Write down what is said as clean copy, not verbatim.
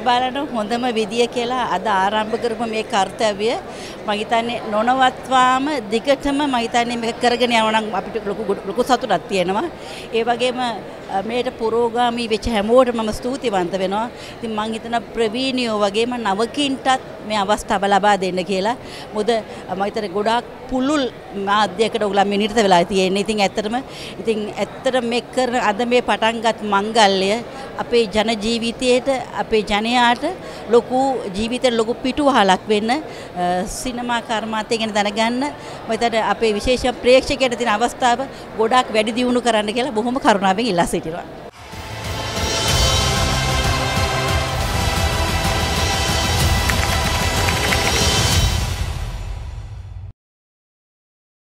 බලන හොඳම විදිය කියලා අද ආරම්භ කරපු මේ කාර්යය මම හිතන්නේ නොනවත්වාම දිගටම මම හිතන්නේ මේක කරගෙන යනවා නම් අපිට ලොකු සතුටක් තියෙනවා. ඒ වගේම මේට පුරෝගාමී වෙච්ච හැමෝටම මම ස්තුතිවන්ත වෙනවා. ඉතින් මම හිතන ප්‍රවීණයෝ වගේම නවකින්ටත් මේ අවස්ථාව ලබා දෙන්න කියලා. මොකද මම හිතන්නේ ගොඩාක් පුළුල් මාධ්‍යයකට උගලා මේ නිරත වෙලා තියෙන්නේ. ඉතින් ඇත්තටම මේ කරන අද මේ පටන්ගත් මංගල්‍ය අපේ ජන ජීවිතයේට අපේ ජනයාට ලොකු ජීවිතේ ලොකු පිටුවහලක් වෙන්න සිනමා කර්මාන්තය ගැන දැනගන්න මම හිතන්නේ අපේ විශේෂ ප්‍රේක්ෂකයන්ට තියෙන අවස්ථාව ගොඩාක් වැඩි දියුණු කරන්න කියලා බොහොම කරුණාවෙන් ඉල්ලා සිටිනවා.